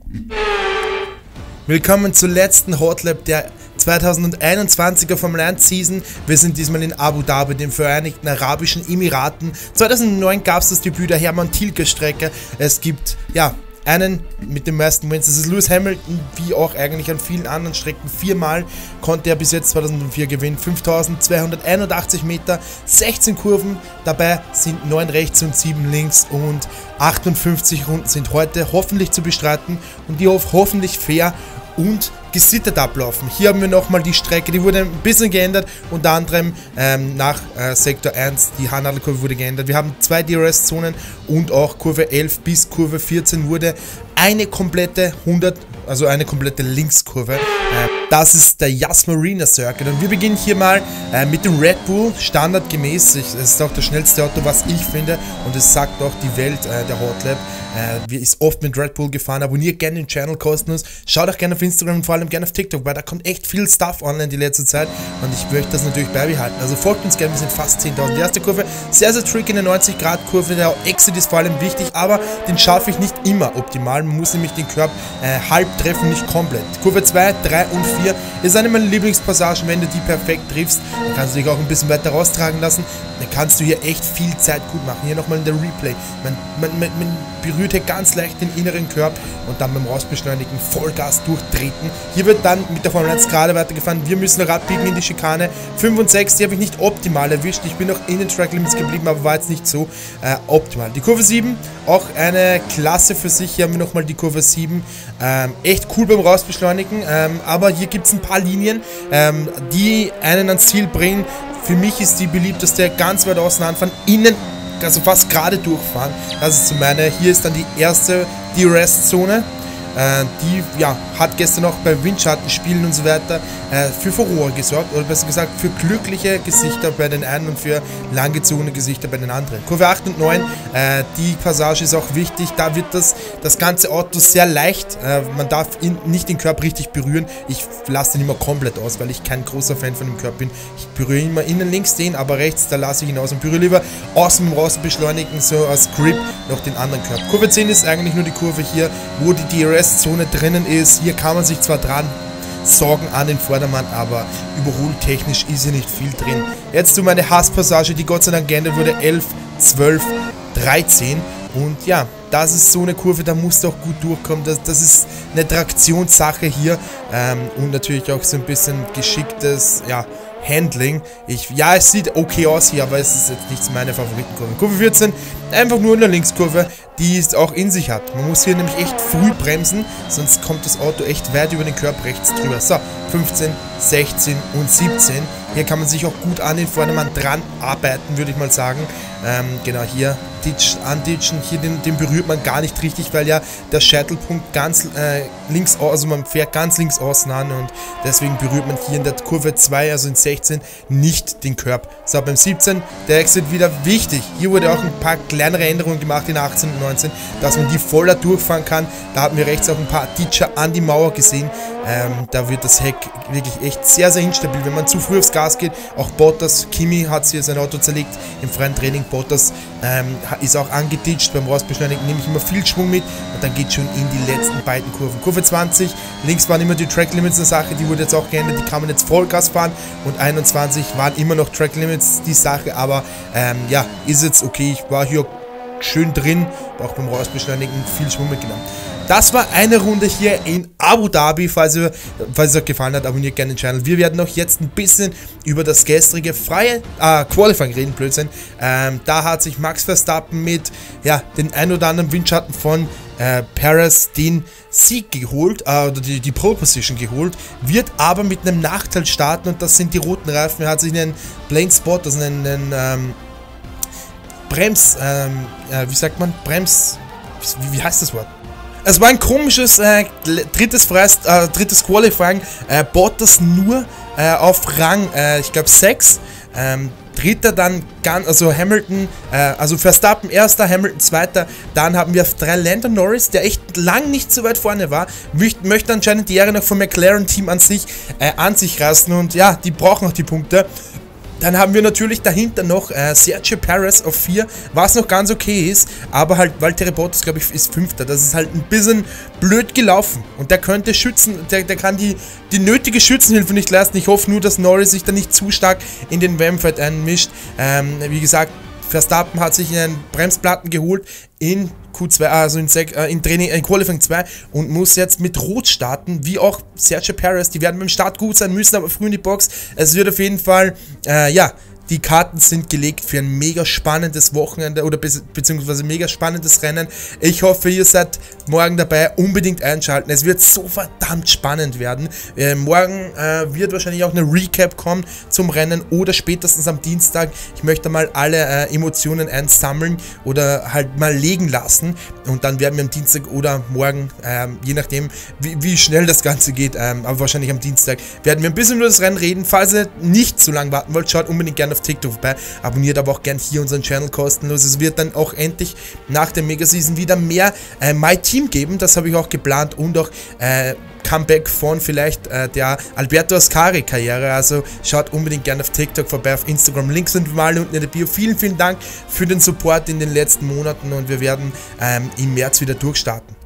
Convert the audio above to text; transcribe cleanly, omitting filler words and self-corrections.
Willkommen zur letzten Hotlap der 2021er Formel 1 Season. Wir sind diesmal in Abu Dhabi, den Vereinigten Arabischen Emiraten. 2009 gab es das Debüt der Hermann Tilke Strecke. Es gibt, ja, einen mit den meisten Wins, das ist Lewis Hamilton, wie auch eigentlich an vielen anderen Strecken. 4-mal konnte er bis jetzt 2004 gewinnen. 5281 Meter, 16 Kurven, dabei sind 9 rechts und 7 links und 58 Runden sind heute hoffentlich zu bestreiten und die hoffentlich fair und gesittet ablaufen. Hier haben wir nochmal die Strecke, die wurde ein bisschen geändert, unter anderem nach Sektor 1, die Haarnadelkurve wurde geändert. Wir haben 2 DRS-Zonen und auch Kurve 11 bis Kurve 14 wurde eine komplette eine komplette Linkskurve. Das ist der Yas Marina Circuit und wir beginnen hier mal mit dem Red Bull, standardgemäß. Es ist auch das schnellste Auto, was ich finde, und es sagt auch die Welt der Hotlap. Wir ist oft mit Red Bull gefahren. Abonniert gerne den Channel kostenlos. Schaut auch gerne auf Instagram und vor allem gerne auf TikTok, weil da kommt echt viel Stuff online die letzte Zeit und ich möchte das natürlich beibehalten. Also folgt uns gerne, wir sind fast 10.000. Die erste Kurve, sehr, sehr tricky, eine 90-Grad-Kurve. Der Exit ist vor allem wichtig, aber den schaffe ich nicht immer optimal. Man muss nämlich den Körper halb treffen, nicht komplett. Kurve 2, 3 und 4 ist eine meiner Lieblingspassagen. Wenn du die perfekt triffst, dann kannst du dich auch ein bisschen weiter raustragen lassen. Dann kannst du hier echt viel Zeit gut machen. Hier nochmal in der Replay. Man berührt hier ganz leicht den inneren Körper und dann beim Rausbeschleunigen Vollgas durchtreten. Hier wird dann mit der Formel 1 gerade weitergefahren. Wir müssen noch abbiegen in die Schikane. 5 und 6, die habe ich nicht optimal erwischt. Ich bin noch in den Track Limits geblieben, aber war jetzt nicht so optimal. Die Kurve 7, auch eine Klasse für sich. Hier haben wir nochmal die Kurve 7. Echt cool beim Rausbeschleunigen, aber hier gibt es ein paar Linien, die einen ans Ziel bringen. Für mich ist die beliebteste ganz weit außen anfahren, innen, also fast gerade durchfahren. Das ist so meine. Hier ist dann die erste DRS-Zone. Die ja, hat gestern auch bei Windschattenspielen und so weiter für Furore gesorgt, oder besser gesagt für glückliche Gesichter bei den einen und für langgezogene Gesichter bei den anderen. Kurve 8 und 9, die Passage ist auch wichtig, da wird das ganze Auto sehr leicht, man darf nicht den Körper richtig berühren. Ich lasse den immer komplett aus, weil ich kein großer Fan von dem Körper bin. Ich berühre immer innen links den, aber rechts, da lasse ich ihn aus und berühre lieber außen beim Rausbeschleunigen, so als Grip noch den anderen Körper. Kurve 10 ist eigentlich nur die Kurve hier, wo die DRS-Zone drinnen ist. Hier kann man sich zwar dran sorgen an den Vordermann, aber überholtechnisch ist hier nicht viel drin. Jetzt zu meiner Hasspassage, die Gott sei Dank geändert wurde, 11, 12, 13 und ja, das ist so eine Kurve, da musst du auch gut durchkommen, das ist eine Traktionssache hier und natürlich auch so ein bisschen geschicktes, ja, Handling. Ja, es sieht okay aus hier, aber es ist jetzt nicht meine Favoritenkurve. Kurve 14, einfach nur eine Linkskurve, die es auch in sich hat. Man muss hier nämlich echt früh bremsen, sonst kommt das Auto echt weit über den Körper rechts drüber. So, 15, 16 und 17. Hier kann man sich auch gut an den Vordermann dran arbeiten, würde ich mal sagen. Genau, hier anditschen, hier den berührt man gar nicht richtig, weil ja der Scheitelpunkt ganz links, also man fährt ganz links außen an und deswegen berührt man hier in der Kurve 2, also in 16, nicht den Körper. So, beim 17, der Exit wieder wichtig. Hier wurde auch ein paar kleinere Änderungen gemacht in 18 und 19, dass man die voller durchfahren kann. Da haben wir rechts auch ein paar Ditcher an die Mauer gesehen. Da wird das Heck wirklich echt sehr, sehr instabil, wenn man zu früh aufs Gas geht. Auch Bottas, Kimi hat hier sein Auto zerlegt im freien Training. Bottas ist auch angeditscht. Beim Rausbeschleunigen nehme ich immer viel Schwung mit und dann geht schon in die letzten beiden Kurven. Kurve 20, links waren immer die Track Limits eine Sache, die wurde jetzt auch geändert, die kann man jetzt Vollgas fahren und 21 waren immer noch Track Limits die Sache, aber ja, ist jetzt okay. Ich war hier schön drin, auch beim Rausbeschleunigen viel Schwung mitgenommen. Das war eine Runde hier in Abu Dhabi. Falls es euch gefallen hat, abonniert gerne den Channel. Wir werden auch jetzt ein bisschen über das gestrige freie Qualifying reden, Blödsinn. Da hat sich Max Verstappen mit den ein oder anderen Windschatten von Perez den Sieg geholt, oder die Pole Position geholt, wird aber mit einem Nachteil starten und das sind die roten Reifen. Er hat sich einen Blind Spot, also einen Brems, wie heißt das Wort? Es war ein komisches drittes Qualifying, Bottas nur auf Rang, ich glaube 6, dritter dann, also Hamilton, also Verstappen erster, Hamilton zweiter, dann haben wir auf 3 Lando Norris, der echt lang nicht so weit vorne war, möchte anscheinend die Ehre noch vom McLaren-Team an sich reißen und ja, die brauchen auch die Punkte. Dann haben wir natürlich dahinter noch Sergio Perez auf 4, was noch ganz okay ist, aber halt Valtteri Bottas, glaube ich, ist 5. Das ist halt ein bisschen blöd gelaufen und der könnte schützen, der kann die nötige Schützenhilfe nicht leisten. Ich hoffe nur, dass Norris sich da nicht zu stark in den WM-Fight einmischt. Wie gesagt, Verstappen hat sich einen Bremsplatten geholt in Q2, also in Training, in Qualifying 2 und muss jetzt mit Rot starten, wie auch Sergio Perez. Die werden beim Start gut sein, müssen aber früh in die Box. Es wird auf jeden Fall, ja, die Karten sind gelegt für ein mega spannendes Wochenende oder beziehungsweise mega spannendes Rennen. Ich hoffe, ihr seid morgen dabei. Unbedingt einschalten. Es wird so verdammt spannend werden. Morgen wird wahrscheinlich auch eine Recap kommen zum Rennen oder spätestens am Dienstag. Ich möchte mal alle Emotionen einsammeln oder halt mal legen lassen. Und dann werden wir am Dienstag oder morgen, je nachdem wie schnell das Ganze geht, aber wahrscheinlich am Dienstag, werden wir ein bisschen über das Rennen reden. Falls ihr nicht zu lange warten wollt, schaut unbedingt gerne auf TikTok vorbei, abonniert aber auch gern hier unseren Channel kostenlos. Es wird dann auch endlich nach der Mega-Season wieder mehr My Team geben, das habe ich auch geplant und auch Comeback von vielleicht der Alberto Ascari Karriere, also schaut unbedingt gerne auf TikTok vorbei, auf Instagram, Links sind mal unten in der Bio. Vielen Dank für den Support in den letzten Monaten und wir werden im März wieder durchstarten.